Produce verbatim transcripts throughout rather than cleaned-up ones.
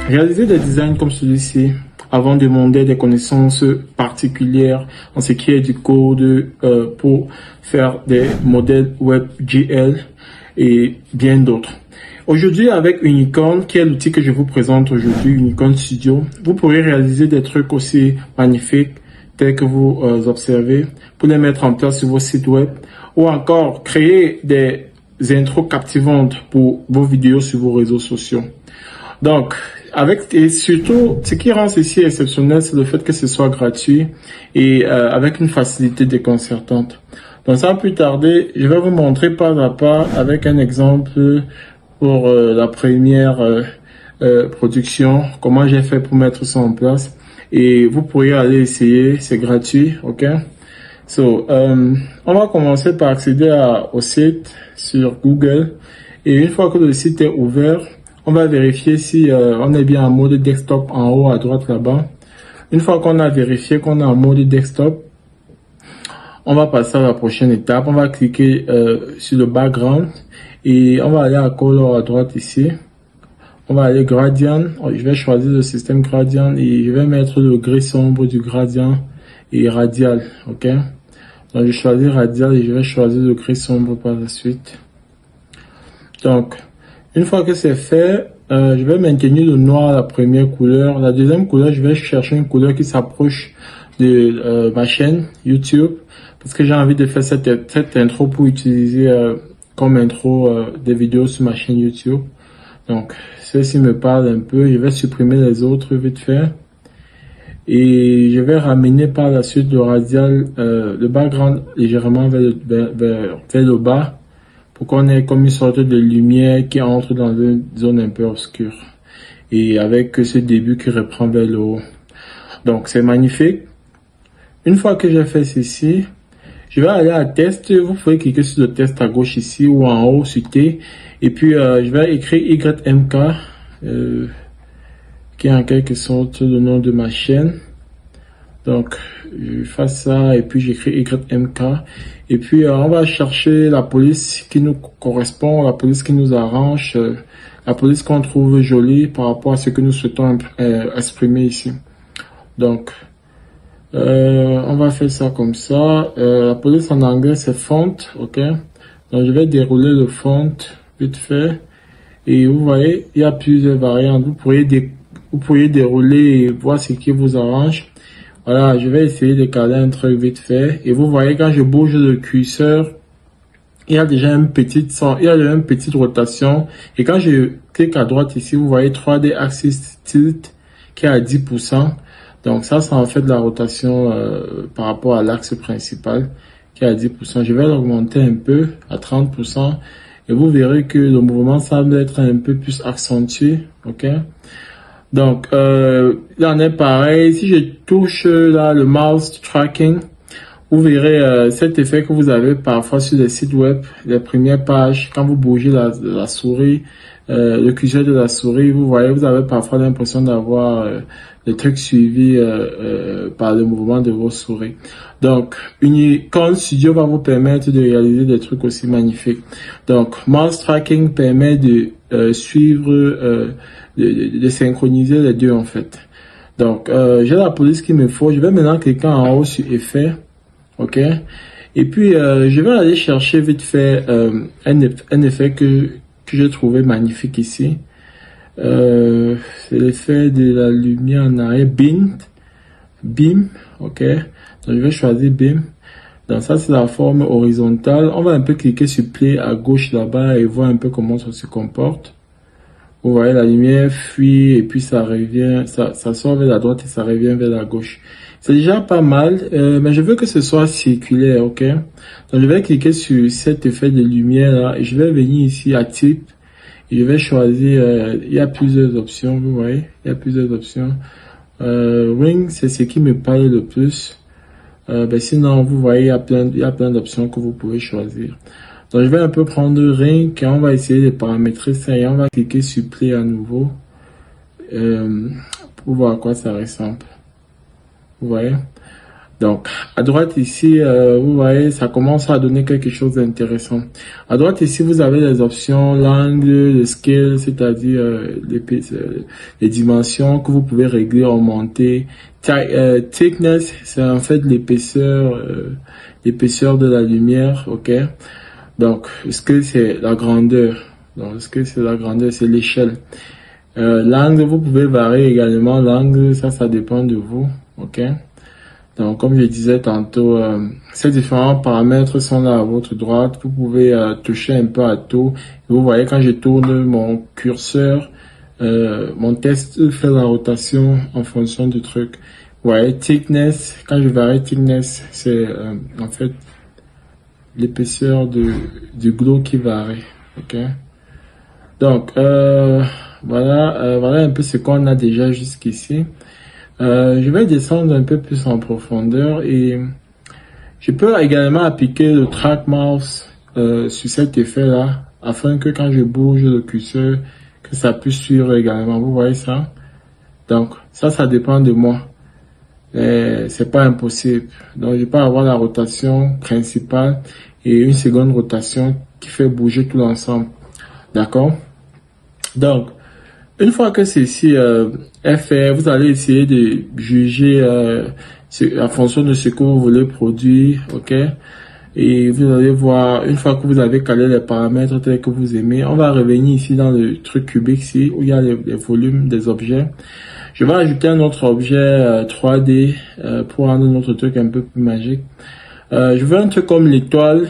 Réaliser des designs comme celui-ci avant de demander des connaissances particulières en ce qui est du code euh, pour faire des modèles web G L et bien d'autres. Aujourd'hui, avec Unicorn, qui est l'outil que je vous présente aujourd'hui, Unicorn Studio, vous pourrez réaliser des trucs aussi magnifiques tels que vous euh, observez pour les mettre en place sur vos sites web ou encore créer des intros captivantes pour vos vidéos sur vos réseaux sociaux. Donc, avec et surtout, ce qui rend ceci exceptionnel, c'est le fait que ce soit gratuit et euh, avec une facilité déconcertante. Donc, sans plus tarder, je vais vous montrer pas à pas avec un exemple pour euh, la première euh, euh, production, comment j'ai fait pour mettre ça en place. Et vous pourriez aller essayer, c'est gratuit, ok? So, euh, on va commencer par accéder à, au site sur Google. Et une fois que le site est ouvert, on va vérifier si euh, on est bien en mode desktop en haut à droite là-bas. Une fois qu'on a vérifié qu'on est en mode desktop, on va passer à la prochaine étape. On va cliquer euh, sur le background et on va aller à color à droite ici. On va aller gradient. Je vais choisir le système gradient et je vais mettre le gris sombre du gradient et radial. Ok. Donc je choisis radial et je vais choisir le gris sombre par la suite. Donc une fois que c'est fait, euh, je vais maintenir le noir, la première couleur. La deuxième couleur, je vais chercher une couleur qui s'approche de euh, ma chaîne YouTube. Parce que j'ai envie de faire cette, cette intro pour utiliser euh, comme intro euh, des vidéos sur ma chaîne YouTube. Donc, ceci me parle un peu. Je vais supprimer les autres vite fait. Et je vais ramener par la suite le radial, euh, le background légèrement vers le, vers, vers, vers le bas. Pour qu'on ait comme une sorte de lumière qui entre dans une zone un peu obscure. Et avec ce début qui reprend vers le haut. Donc c'est magnifique. Une fois que j'ai fait ceci, je vais aller à test. Vous pouvez cliquer sur le test à gauche ici ou en haut sur T. Et puis euh, je vais écrire Y M K. Euh, qui est en quelque sorte le nom de ma chaîne. Donc, je fais ça et puis j'écris Y M K. Et puis, euh, on va chercher la police qui nous correspond, la police qui nous arrange, euh, la police qu'on trouve jolie par rapport à ce que nous souhaitons euh, exprimer ici. Donc, euh, on va faire ça comme ça. Euh, la police en anglais, c'est font, ok? Donc, je vais dérouler le font vite fait. Et vous voyez, il y a plusieurs variantes. Vous pourriez, dé vous pourriez dérouler et voir ce qui vous arrange. Voilà, je vais essayer de caler un truc vite fait. Et vous voyez, quand je bouge le curseur, il y a déjà une petite, il y a déjà une petite rotation. Et quand je clique à droite ici, vous voyez trois D Axis Tilt qui est à dix pour cent. Donc ça, ça en fait de la rotation euh, par rapport à l'axe principal qui est à dix pour cent. Je vais l'augmenter un peu à trente pour cent. Et vous verrez que le mouvement semble être un peu plus accentué. Ok. Donc, euh, là, on est pareil. Si je touche là le mouse tracking, vous verrez euh, cet effet que vous avez parfois sur les sites web, les premières pages. Quand vous bougez la, la souris, euh, le curseur de la souris, vous voyez, vous avez parfois l'impression d'avoir euh, le truc suivi euh, euh, par le mouvement de vos souris. Donc, Unicorn Studio va vous permettre de réaliser des trucs aussi magnifiques. Donc, mouse tracking permet de euh, suivre euh, De, de, de synchroniser les deux en fait. Donc euh, j'ai la police qu'il me faut. Je vais maintenant cliquer en haut sur effet, ok. Et puis euh, je vais aller chercher vite fait euh, un, un effet que que j'ai trouvé magnifique ici. Euh, c'est l'effet de la lumière en arrière, beam, beam, ok. Donc je vais choisir beam. Donc ça c'est la forme horizontale. On va un peu cliquer sur play à gauche là-bas et voir un peu comment ça se comporte. Vous voyez, la lumière fuit et puis ça revient, ça, ça sort vers la droite et ça revient vers la gauche. C'est déjà pas mal, euh, mais je veux que ce soit circulaire, ok? Donc je vais cliquer sur cet effet de lumière là et je vais venir ici à type et je vais choisir, euh, il y a plusieurs options, vous voyez, il y a plusieurs options. Euh, ring, c'est ce qui me parle le plus. Euh, ben sinon, vous voyez, il y a plein, il y a plein d'options que vous pouvez choisir. Donc, je vais un peu prendre ring et on va essayer de paramétrer ça et on va cliquer sur play à nouveau euh, pour voir à quoi ça ressemble. Vous voyez? Donc, à droite ici, euh, vous voyez, ça commence à donner quelque chose d'intéressant. À droite ici, vous avez les options l'angle, le scale, c'est-à-dire euh, les, euh, les dimensions que vous pouvez régler, augmenter. Euh, thickness, c'est en fait l'épaisseur, euh, l'épaisseur de la lumière, ok. Donc, ce que c'est la grandeur. Donc, ce que c'est la grandeur, c'est l'échelle. Euh, l'angle, vous pouvez varier également l'angle, ça, ça dépend de vous, ok. Donc, comme je disais tantôt, euh, ces différents paramètres sont là à votre droite. Vous pouvez euh, toucher un peu à tout. Et vous voyez, quand je tourne mon curseur, euh, mon test fait la rotation en fonction du truc. Vous voyez, thickness, quand je varie thickness, c'est euh, en fait l'épaisseur de, du glow qui varie. Ok. Donc, euh, voilà, euh, voilà un peu ce qu'on a déjà jusqu'ici. Euh, je vais descendre un peu plus en profondeur et je peux également appliquer le track mouse euh, sur cet effet là afin que quand je bouge le curseur que ça puisse suivre également. Vous voyez ça? Donc ça, ça dépend de moi. C'est pas impossible. Donc je peux avoir la rotation principale et une seconde rotation qui fait bouger tout l'ensemble. D'accord? Donc une fois que ceci euh, est fait, vous allez essayer de juger euh, en fonction de ce que vous voulez produire, ok? Et vous allez voir, une fois que vous avez calé les paramètres tels que vous aimez, on va revenir ici dans le truc cubique ici, où il y a les, les volumes des objets. Je vais ajouter un autre objet euh, trois D euh, pour rendre notre truc un peu plus magique. Euh, je veux un truc comme l'étoile.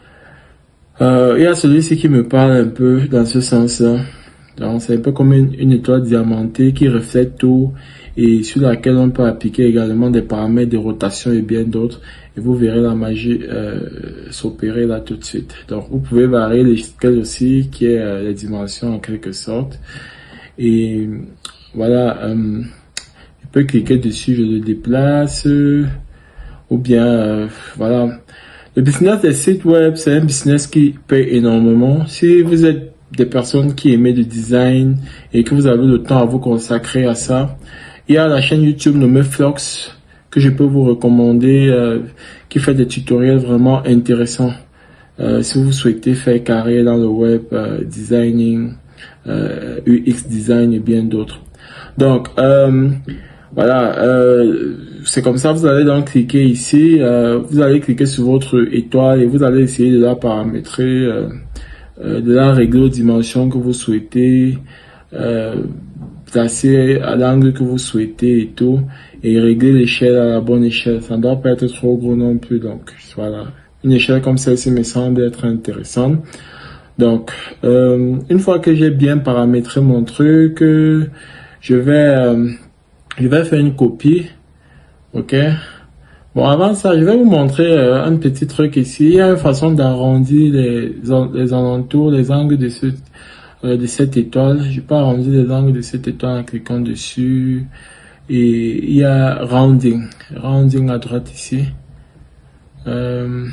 Euh, il y a celui-ci qui me parle un peu dans ce sens-là. Donc, c'est un peu comme une, une étoile diamantée qui reflète tout et sur laquelle on peut appliquer également des paramètres de rotation et bien d'autres. Et vous verrez la magie euh, s'opérer là tout de suite. Donc, vous pouvez varier les scales aussi, qui est euh, les dimensions en quelque sorte. Et voilà, euh, je peux cliquer dessus, je le déplace. Ou bien, euh, voilà. Le business des sites web, c'est un business qui paye énormément. Si vous êtes des personnes qui aiment le design et que vous avez le temps à vous consacrer à ça, il y a la chaîne YouTube nommée Flux que je peux vous recommander, euh, qui fait des tutoriels vraiment intéressants. Euh, si vous souhaitez faire carrière dans le web, euh, designing, euh, U X design et bien d'autres. Donc, euh, voilà, euh, c'est comme ça, vous allez donc cliquer ici, euh, vous allez cliquer sur votre étoile et vous allez essayer de la paramétrer, euh, euh, de la régler aux dimensions que vous souhaitez, euh, placer à l'angle que vous souhaitez et tout, et régler l'échelle à la bonne échelle. Ça ne doit pas être trop gros non plus, donc voilà. Une échelle comme celle-ci me semble être intéressante. Donc, euh, une fois que j'ai bien paramétré mon truc, euh, je vais... Euh, Je vais faire une copie, ok. Bon, avant ça, je vais vous montrer euh, un petit truc ici. Il y a une façon d'arrondir les, les alentours, les angles de, ce, euh, de cette étoile. Je peux arrondir les angles de cette étoile en cliquant dessus. Et il y a rounding, rounding à droite ici. Euh,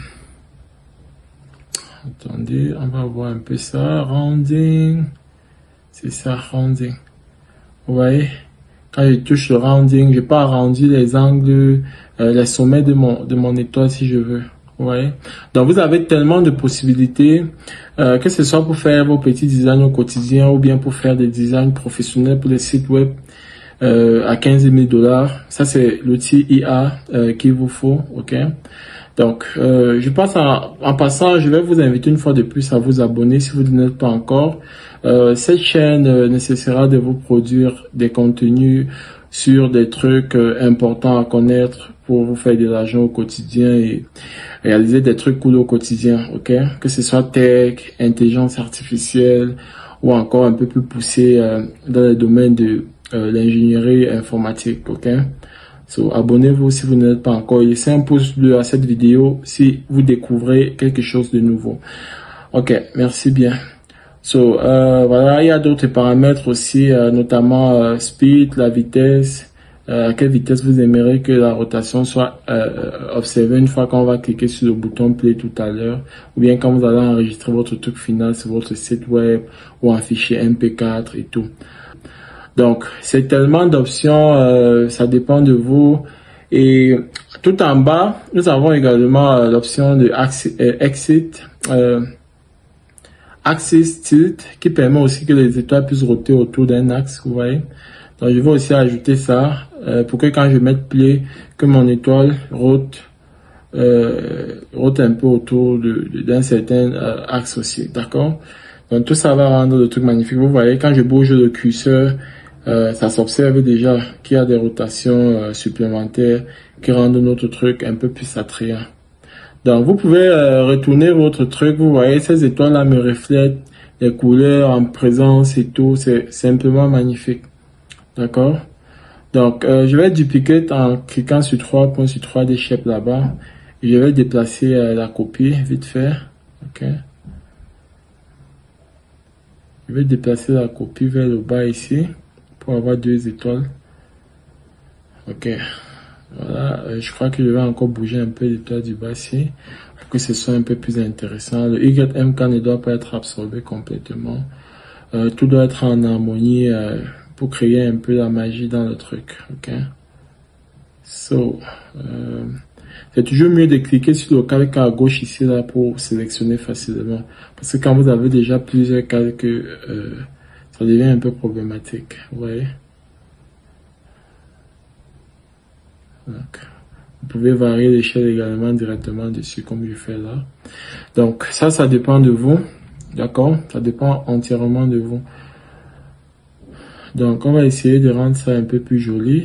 attendez, on va voir un peu ça. Rounding, c'est ça, rounding. Vous voyez? Quand je touche le rounding, je peux arrondir les angles, euh, les sommets de mon, de mon étoile si je veux. Vous voyez? Donc, vous avez tellement de possibilités, euh, que ce soit pour faire vos petits designs au quotidien ou bien pour faire des designs professionnels pour les sites web euh, à quinze mille dollars. Ça, c'est l'outil I A euh, qu'il vous faut. OK? Donc, euh, je passe en, en passant, je vais vous inviter une fois de plus à vous abonner si vous ne l'êtes pas encore. Euh, cette chaîne euh, nécessitera de vous produire des contenus sur des trucs euh, importants à connaître pour vous faire de l'argent au quotidien et réaliser des trucs cool au quotidien, ok? Que ce soit tech, intelligence artificielle ou encore un peu plus poussé euh, dans le domaine de euh, l'ingénierie informatique, ok? So, abonnez-vous si vous n'êtes pas encore. Laissez un pouce bleu à cette vidéo si vous découvrez quelque chose de nouveau. Ok, merci bien. So, euh, voilà, il y a d'autres paramètres aussi, euh, notamment euh, speed, la vitesse, euh, à quelle vitesse vous aimeriez que la rotation soit euh, observée une fois qu'on va cliquer sur le bouton play tout à l'heure, ou bien quand vous allez enregistrer votre truc final sur votre site web ou un fichier M P quatre et tout. Donc, c'est tellement d'options, euh, ça dépend de vous. Et Tout en bas, nous avons également euh, l'option de Exit, euh, Axis Tilt, qui permet aussi que les étoiles puissent roter autour d'un axe, vous voyez. Donc je vais aussi ajouter ça euh, pour que quand je mette play, que mon étoile rote, euh, rote un peu autour de, de, d'un certain euh, axe aussi, d'accord. Donc tout ça va rendre le truc magnifique. Vous voyez, quand je bouge le curseur, euh, ça s'observe déjà qu'il y a des rotations euh, supplémentaires qui rendent notre truc un peu plus attrayant. Donc vous pouvez euh, retourner votre truc. Vous voyez, ces étoiles là me reflètent les couleurs en présence et tout. C'est simplement magnifique. D'accord. Donc euh, je vais dupliquer en cliquant sur trois points sur trois D Shape là-bas. Je vais déplacer euh, la copie vite fait. Ok. Je vais déplacer la copie vers le bas ici pour avoir deux étoiles. Ok. Voilà. Euh, je crois que je vais encore bouger un peu l'étoile du bas ici pour que ce soit un peu plus intéressant. Le Y M K ne doit pas être absorbé complètement. Euh, tout doit être en harmonie euh, pour créer un peu la magie dans le truc. Ok. So. Euh, C'est toujours mieux de cliquer sur le calque à gauche ici là pour sélectionner facilement. Parce que quand vous avez déjà plusieurs calques, euh, ça devient un peu problématique. Vous voyez? Donc, vous pouvez varier l'échelle également directement dessus comme je fais là. Donc ça, ça dépend de vous. D'accord? Ça dépend entièrement de vous. Donc on va essayer de rendre ça un peu plus joli.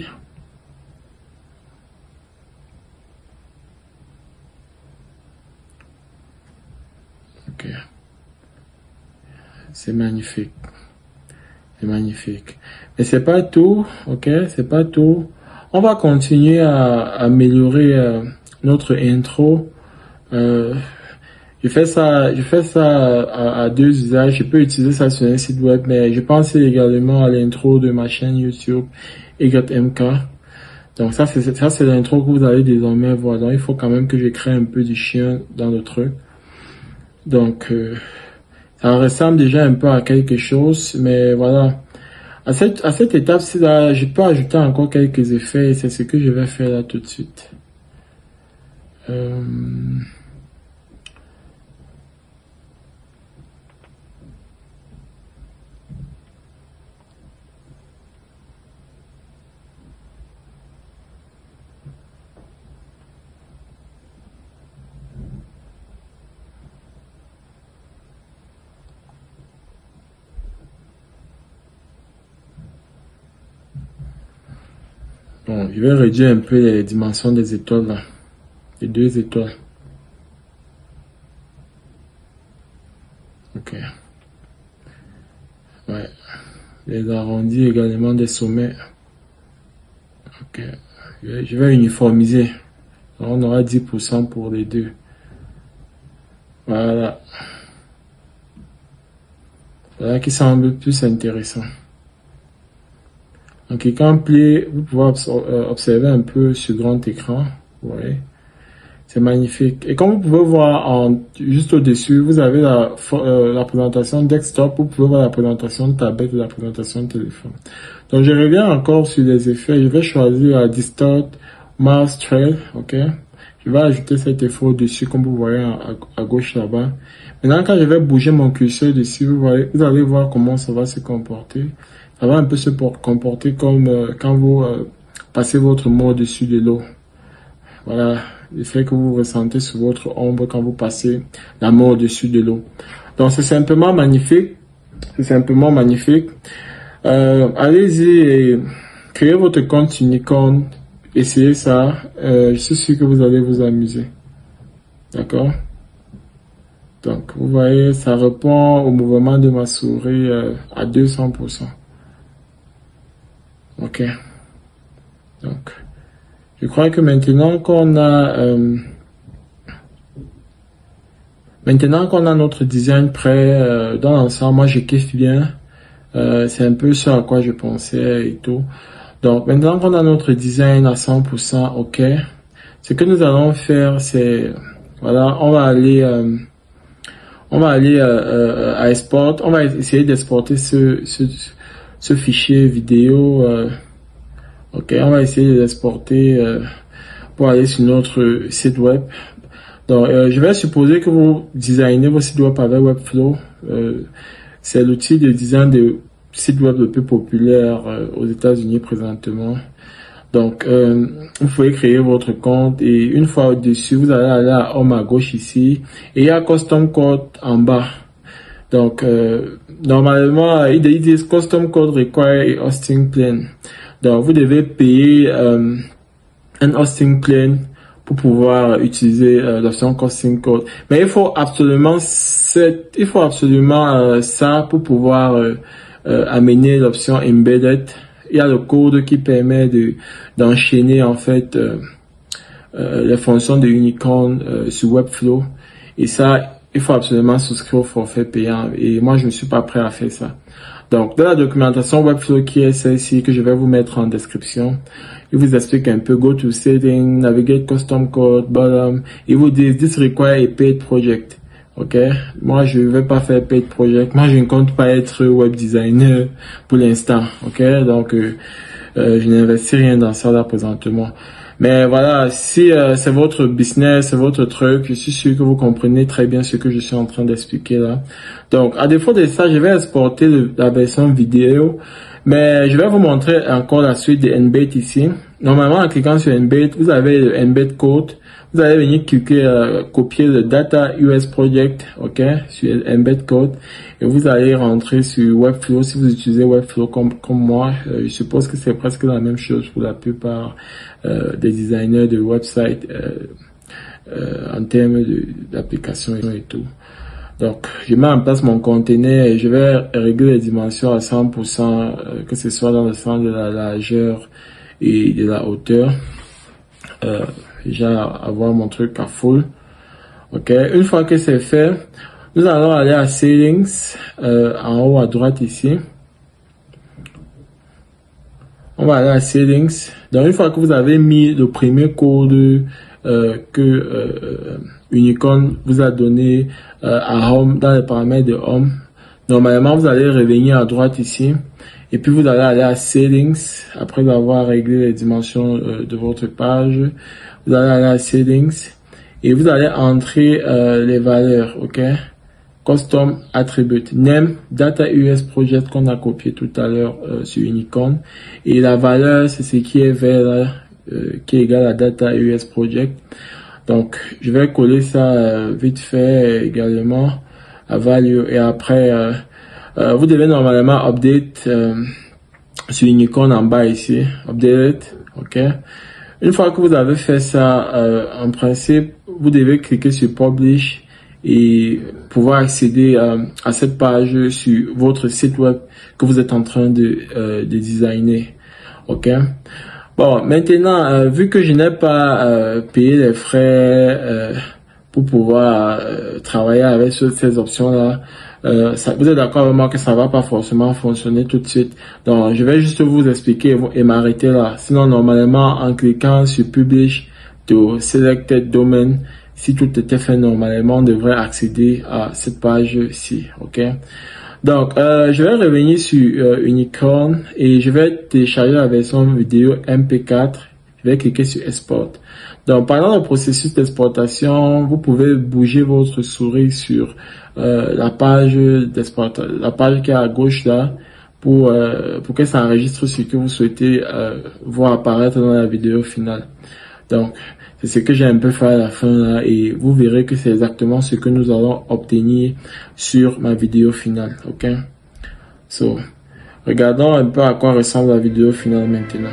Ok. C'est magnifique. C'est magnifique. Mais c'est pas tout, ok? C'est pas tout. On va continuer à, à améliorer euh, notre intro. Euh, je fais ça, je fais ça à, à deux usages. Je peux utiliser ça sur un site web, mais je pense également à l'intro de ma chaîne YouTube Y M K. Donc ça, c'est ça, c'est l'intro que vous allez désormais voir. Donc il faut quand même que je crée un peu du chien dans le truc. Donc, euh, ça ressemble déjà un peu à quelque chose, mais voilà. À cette, à cette étape-ci, là, je peux ajouter encore quelques effets et c'est ce que je vais faire là tout de suite. Euh... Bon, je vais réduire un peu les dimensions des étoiles là. Les deux étoiles. Ok. Ouais. Les arrondis également des sommets. Ok. Je vais, je vais uniformiser. Alors, on aura dix pour cent pour les deux. Voilà. Voilà qui semble plus intéressant. En cliquant play, vous pouvez observer un peu sur grand écran. Vous voyez, c'est magnifique. Et comme vous pouvez voir en, juste au-dessus, vous avez la, euh, la présentation desktop, vous pouvez voir la présentation de tablette et la présentation de téléphone. Donc je reviens encore sur les effets. Je vais choisir la Distort Mouse Trail. Ok. Je vais ajouter cet effet au-dessus, comme vous voyez à, à gauche là-bas. Maintenant, quand je vais bouger mon curseur dessus, vous voyez, vous allez voir comment ça va se comporter. Ça va un peu se comporter comme euh, quand vous euh, passez votre main au-dessus de l'eau. Voilà, l'effet que vous ressentez sur votre ombre quand vous passez la main au-dessus de l'eau. Donc c'est simplement magnifique. C'est simplement magnifique. Euh, allez-y et créez votre compte Unicorn. Essayez ça. Euh, je suis sûr que vous allez vous amuser. D'accord? Donc vous voyez, ça répond au mouvement de ma souris euh, à deux cents pour cent. Ok. Donc, je crois que maintenant qu'on a, euh, maintenant qu'on a notre design prêt euh, dans l'ensemble, moi je kiffe bien. Euh, c'est un peu ce à quoi je pensais et tout. Donc, maintenant qu'on a notre design à cent pour cent, ok. Ce que nous allons faire, c'est, voilà, on va aller, euh, on va aller euh, euh, à export. On va essayer d'exporter ce, ce, ce fichier vidéo. Euh, ok, on va essayer de l'exporter. Euh, pour aller sur notre site web. Donc, euh, je vais supposer que vous designez vos sites web avec Webflow. Euh, c'est l'outil de design de sites web le plus populaire euh, aux États-Unis présentement. Donc, euh, vous pouvez créer votre compte et une fois au-dessus, vous allez aller à Home à gauche ici et il y a Custom Code en bas. Donc, euh, normalement, ils disent Custom Code Require a Hosting Plan. Donc, vous devez payer euh, un hosting plan pour pouvoir utiliser euh, l'option Custom Code. Mais il faut absolument, cette, il faut absolument euh, ça pour pouvoir euh, euh, amener l'option Embedded. Il y a le code qui permet de d'enchaîner en fait euh, euh, les fonctions de Unicorn euh, sur Webflow. Et ça, il faut absolument souscrire au forfait payant. Et moi, je ne suis pas prêt à faire ça. Donc, dans la documentation Webflow qui est celle-ci que je vais vous mettre en description, il vous explique un peu Go to Settings, Navigate Custom Code, Bottom. Il vous dit This require a paid project. Ok, moi je vais pas faire paid project. Moi je ne compte pas être web designer pour l'instant. Ok, donc euh, euh, je n'investis rien dans ça là présentement. Mais voilà, si euh, c'est votre business, c'est votre truc, je suis sûr que vous comprenez très bien ce que je suis en train d'expliquer là. Donc, à défaut de ça, je vais exporter le, la version vidéo, mais je vais vous montrer encore la suite de Embed ici. Normalement, en cliquant sur Embed, vous avez le Embed Code. Vous allez venir cliquer, euh, copier le Data U S Project, ok, sur Embed Code, et vous allez rentrer sur Webflow. Si vous utilisez Webflow comme comme moi, euh, je suppose que c'est presque la même chose pour la plupart euh, des designers de websites euh, euh, en termes d'applications et tout. Donc, je mets en place mon conteneur et je vais régler les dimensions à cent pour cent, euh, que ce soit dans le sens de la largeur et de la hauteur. Euh, déjà avoir mon truc à full. Ok, une fois que c'est fait, nous allons aller à Settings, euh, en haut à droite ici. On va aller à Settings. Donc une fois que vous avez mis le premier code euh, que euh, Unicorn vous a donné euh, à Home, dans les paramètres de Home, normalement vous allez revenir à droite ici. Et puis vous allez aller à Settings, après avoir réglé les dimensions euh, de votre page. Vous allez aller à Settings et vous allez entrer euh, les valeurs, ok? Custom Attribute, Name, Data U S Project qu'on a copié tout à l'heure euh, sur Unicorn. Et la valeur, c'est ce qui est vert là, euh, qui est égal à Data U S Project. Donc, je vais coller ça euh, vite fait également à Value. Et après, euh, euh, vous devez normalement update euh, sur Unicorn en bas ici. Update, ok? Une fois que vous avez fait ça, euh, en principe, vous devez cliquer sur Publish et pouvoir accéder euh, à cette page sur votre site web que vous êtes en train de, euh, de designer. Ok. Bon, maintenant, euh, vu que je n'ai pas euh, payé les frais euh, pour pouvoir euh, travailler avec ce, ces options-là, Euh, ça, vous êtes d'accord avec moi que ça va pas forcément fonctionner tout de suite. Donc, je vais juste vous expliquer et m'arrêter là. Sinon, normalement, en cliquant sur Publish to Selected Domain, si tout était fait normalement, on devrait accéder à cette page-ci. Ok. Donc, euh, je vais revenir sur euh, Unicorn et je vais télécharger la version vidéo M P quatre. Je vais cliquer sur Export. Donc, pendant le processus d'exportation, vous pouvez bouger votre souris sur euh, la page d'exportation, la page qui est à gauche là, pour euh, pour que ça enregistre ce que vous souhaitez euh, voir apparaître dans la vidéo finale. Donc, c'est ce que j'ai un peu fait à la fin là, et vous verrez que c'est exactement ce que nous allons obtenir sur ma vidéo finale. Ok. So, regardons un peu à quoi ressemble la vidéo finale maintenant.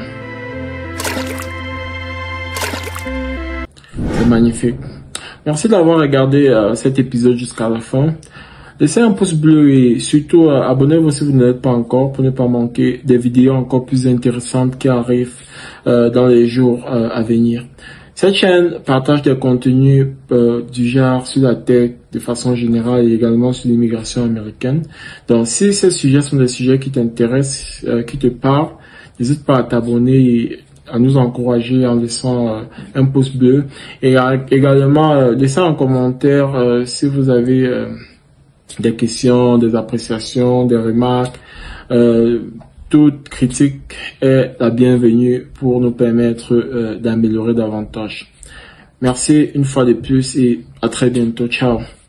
C'est magnifique. Merci d'avoir regardé euh, cet épisode jusqu'à la fin. Laissez un pouce bleu et surtout euh, abonnez-vous si vous ne l'êtes pas encore pour ne pas manquer des vidéos encore plus intéressantes qui arrivent euh, dans les jours euh, à venir. Cette chaîne partage des contenus euh, du genre sur la tech de façon générale et également sur l'immigration américaine. Donc si ces sujets sont des sujets qui t'intéressent, euh, qui te parlent, n'hésite pas à t'abonner et à nous encourager en laissant euh, un pouce bleu et à, également euh, laissez un commentaire euh, si vous avez euh, des questions, des appréciations, des remarques, euh, toute critique est la bienvenue pour nous permettre euh, d'améliorer davantage. Merci une fois de plus et à très bientôt. Ciao.